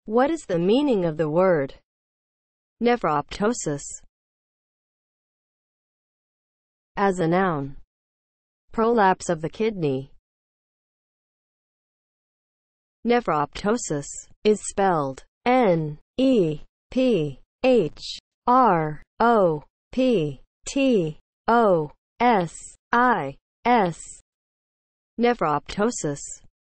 What is the meaning of the word nephroptosis? As a noun, prolapse of the kidney. Nephroptosis is spelled Nephroptosis. Nephroptosis